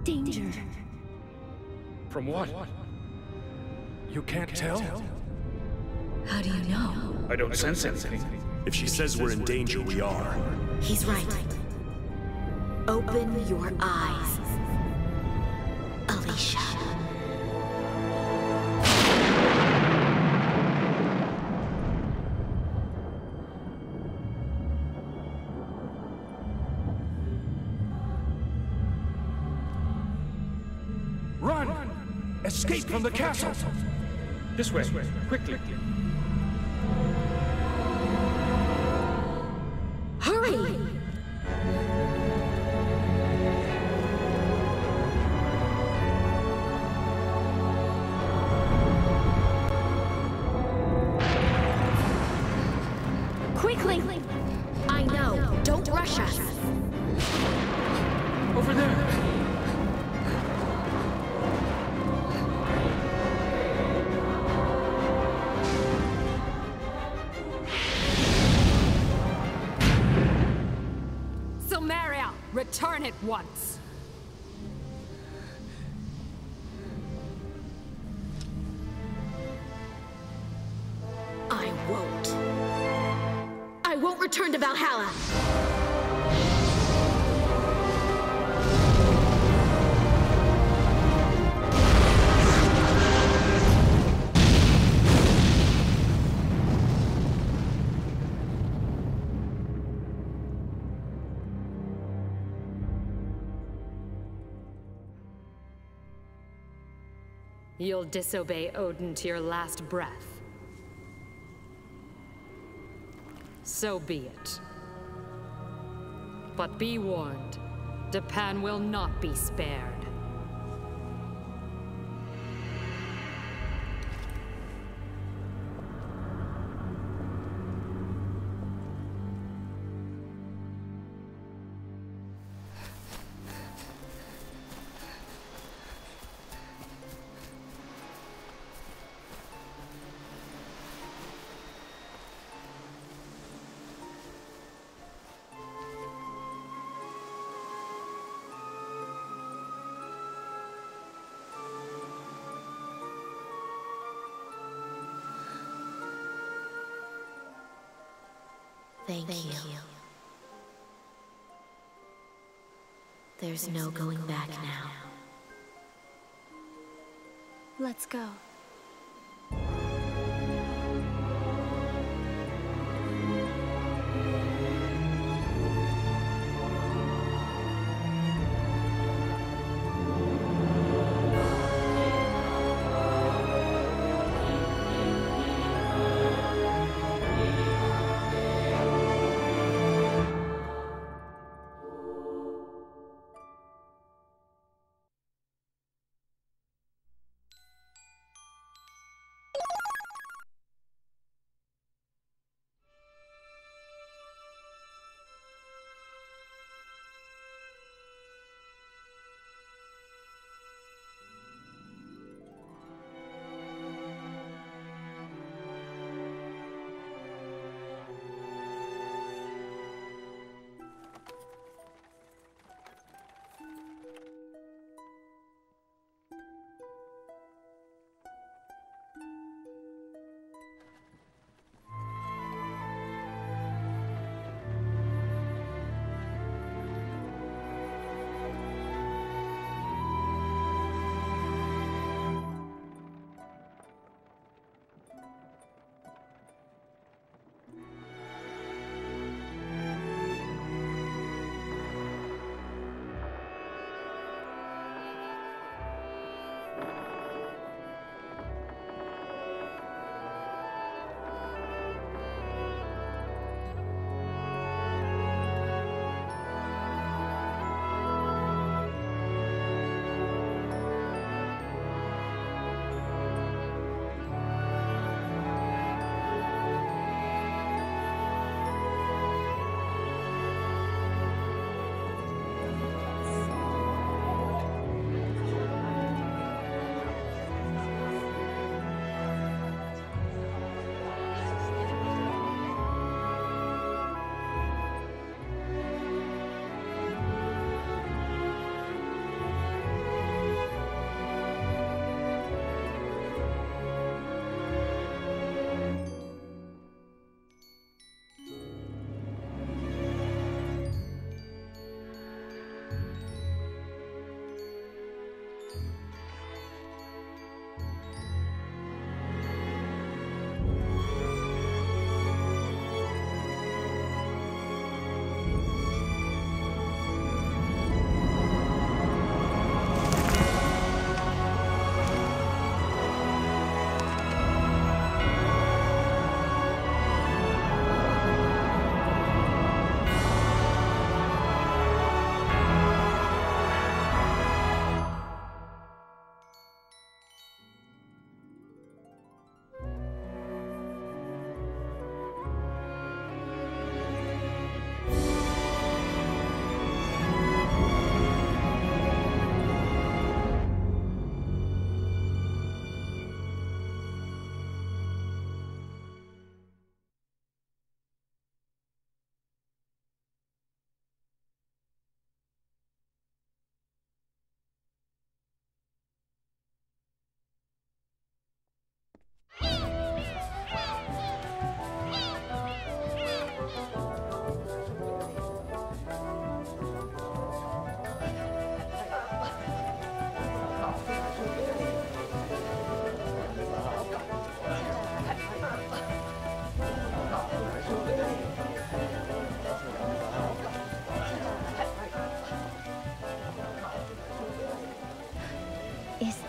Danger. From what? You can't tell? How do you know? I don't sense anything. If she says we're in danger, we are. He's right. Open your eyes, Alicia. Run! Escape from the castle! This way, quickly. Hurry! Quickly! I know. Don't rush us. Over there! Silmeria, return at once. I won't. I won't return to Valhalla. You'll disobey Odin to your last breath. So be it. But be warned, Japan will not be spared. Thank you. There's no going back now. Let's go.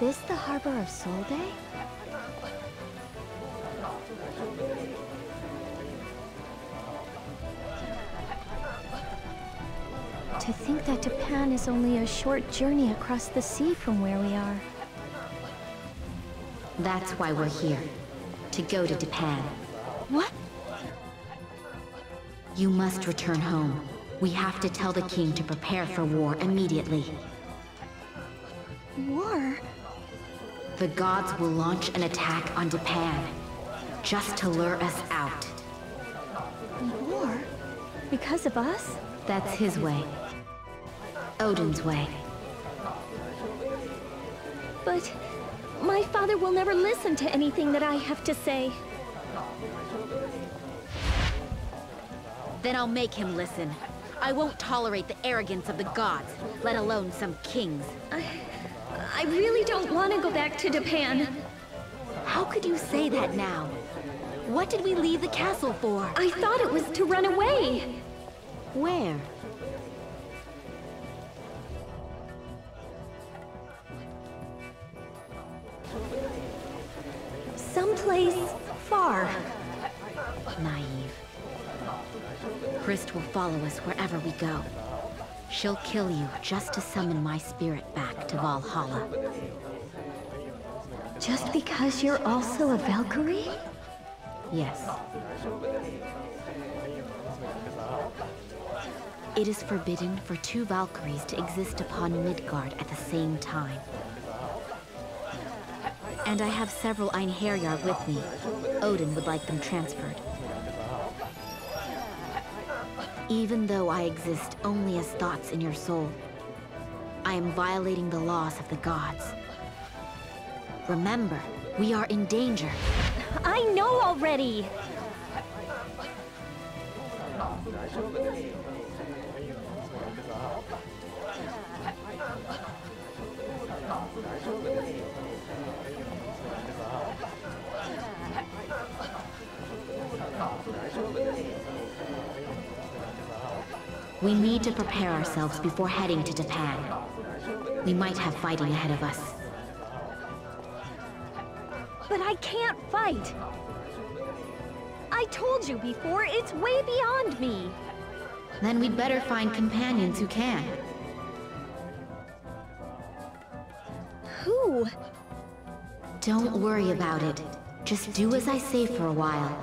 this the harbor of Solde? To think that Japan is only a short journey across the sea from where we are. That's why we're here. To go to Japan. What? You must return home. We have to tell the king to prepare for war immediately. War? The gods will launch an attack on Japan, just to lure us out. War? Because of us? That's his way. Odin's way. But my father will never listen to anything that I have to say. Then I'll make him listen. I won't tolerate the arrogance of the gods, let alone some kings. I really don't want to go back to Japan. How could you say that now? What did we leave the castle for? I thought it was to run away. Where? Someplace far. Naive. Christ will follow us wherever we go. She'll kill you just to summon my spirit back to Valhalla. Just because you're also a Valkyrie? Yes. It is forbidden for two Valkyries to exist upon Midgard at the same time. And I have several Einherjar with me. Odin would like them transferred. Even though I exist only as thoughts in your soul, I am violating the laws of the gods. Remember, we are in danger. I know already! We need to prepare ourselves before heading to Japan. We might have fighting ahead of us. But I can't fight! I told you before, it's way beyond me! Then we'd better find companions who can. Who? Don't worry about it. Just do as I say for a while.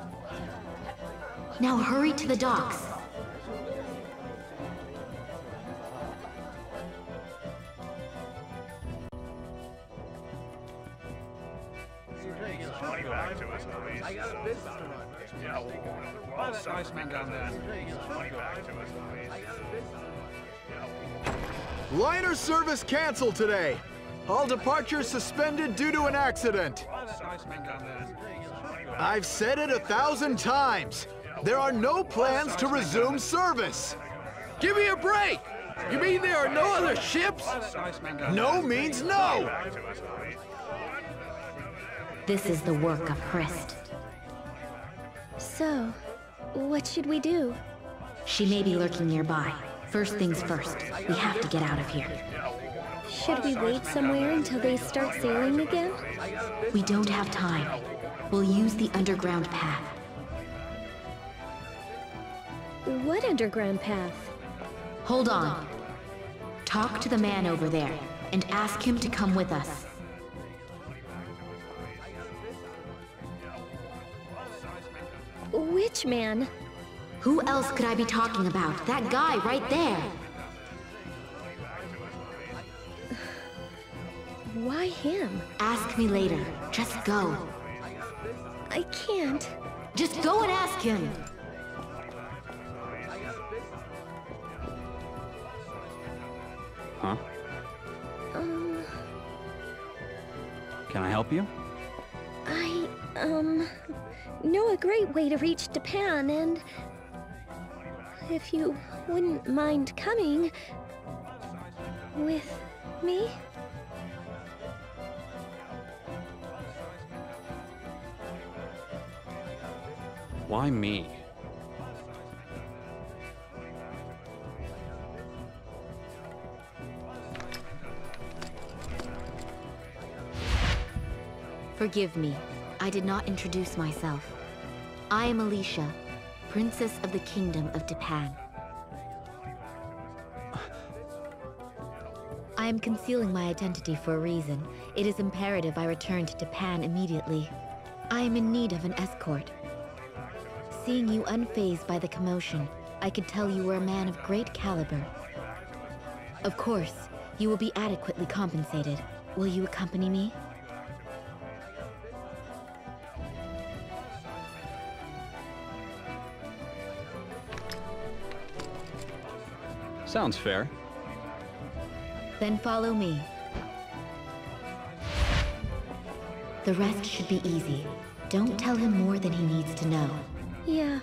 Now hurry to the docks. Liner service canceled today. All departures suspended due to an accident. I've said it 1,000 times. There are no plans to resume service. Give me a break! You mean there are no other ships? No means no! This is the work of Christ. So, what should we do? She may be lurking nearby. First things first, we have to get out of here. Should we wait somewhere until they start sailing again? We don't have time. We'll use the underground path. What underground path? Hold on. Talk to the man over there, and ask him to come with us. Which man? Who else could I be talking about? That guy right there! Why him? Ask me later. Just go. I can't. Just go and ask him! Huh? Can I help you? I know a great way to reach Japan, and if you wouldn't mind coming with me? Why me? Forgive me, I did not introduce myself. I am Alicia, Princess of the Kingdom of Japan. I am concealing my identity for a reason. It is imperative I return to Japan immediately. I am in need of an escort. Seeing you unfazed by the commotion, I could tell you were a man of great caliber. Of course, you will be adequately compensated. Will you accompany me? Sounds fair. Then follow me. The rest should be easy. Don't tell him more than he needs to know. Yeah.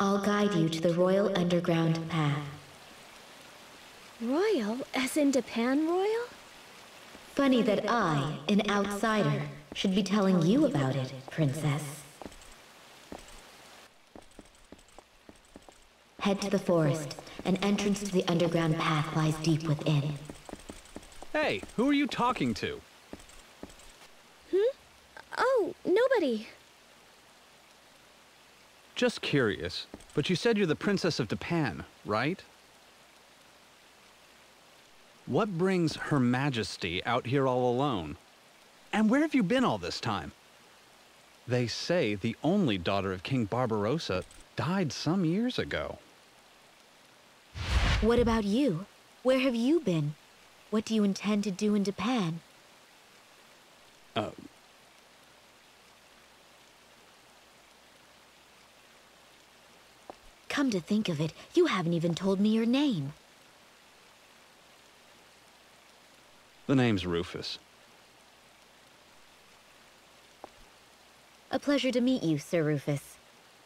I'll guide you to the royal underground path. Royal, as in Japan royal? Funny that I, an outsider, should be telling you about it, Princess. Head to the forest. An entrance to the underground path lies deep within. Hey, who are you talking to? Oh, nobody. Just curious, but you said you're the Princess of Japan, right? What brings Her Majesty out here all alone? And where have you been all this time? They say the only daughter of King Barbarossa died some years ago. What about you? Where have you been? What do you intend to do in Japan? Come to think of it, you haven't even told me your name. The name's Rufus. A pleasure to meet you, Sir Rufus.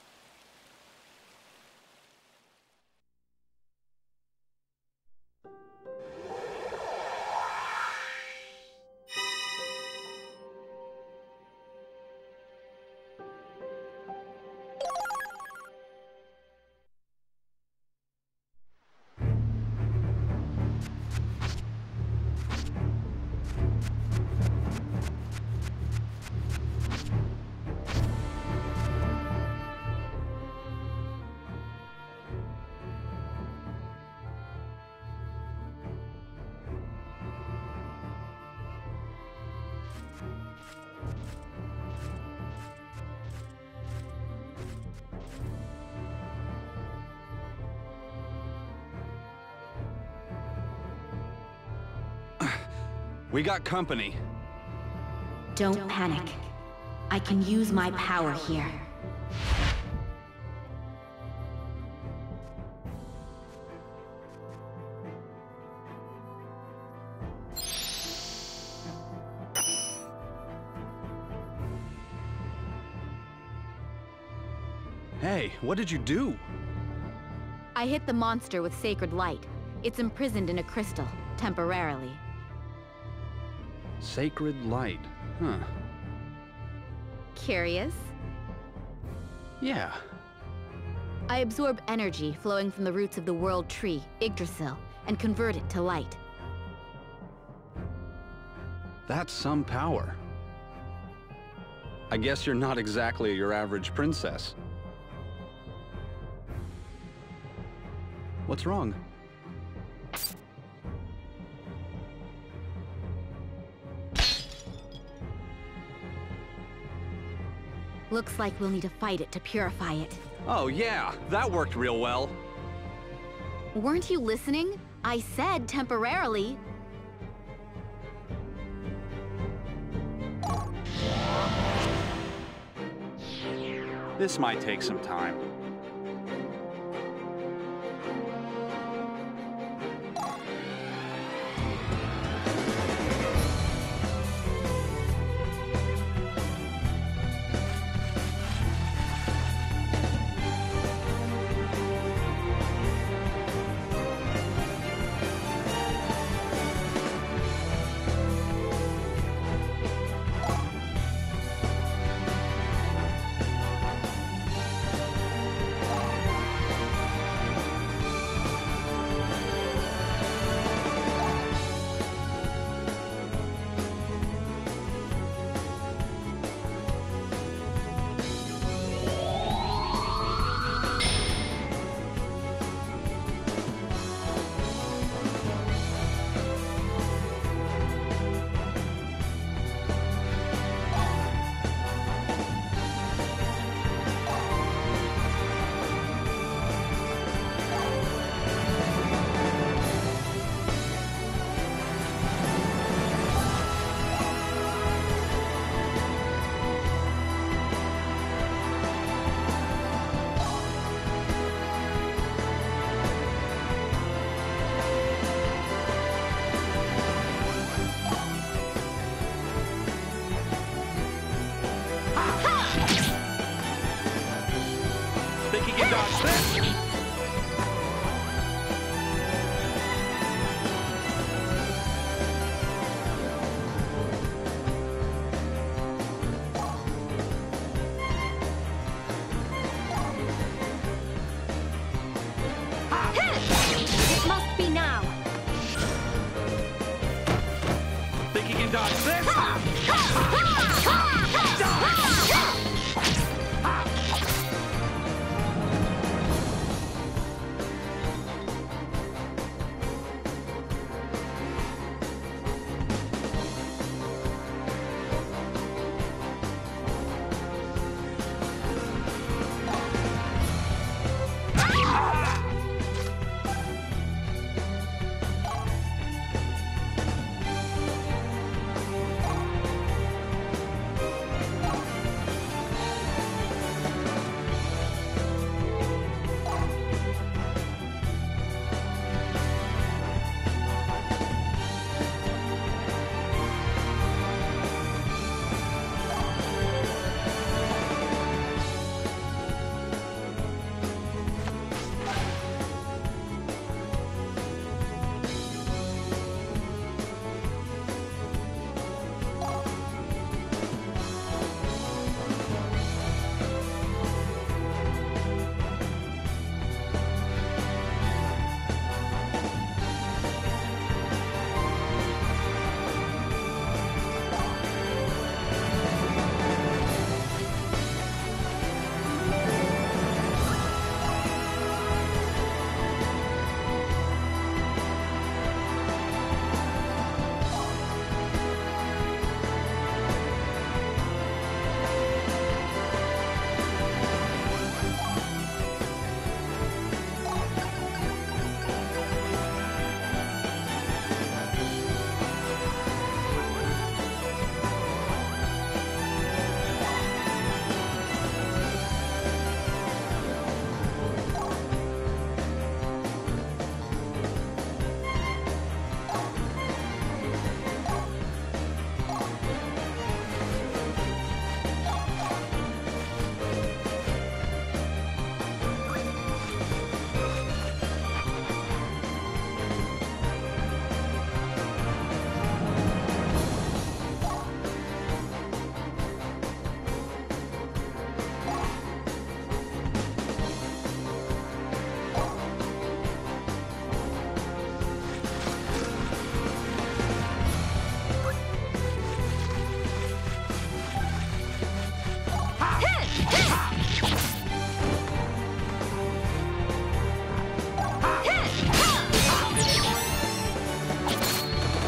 We got company. Don't panic. I can use my power here. Hey, what did you do? I hit the monster with sacred light. It's imprisoned in a crystal, temporarily. Sacred light, huh? Curious? Yeah. I absorb energy flowing from the roots of the world tree, Yggdrasil, and convert it to light. That's some power. I guess you're not exactly your average princess. What's wrong? Looks like we'll need to fight it to purify it. Oh yeah, that worked real well. Weren't you listening? I said temporarily. This might take some time. dodge this? It must be now. Think you can dodge this?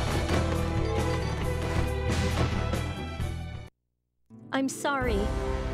I'm sorry.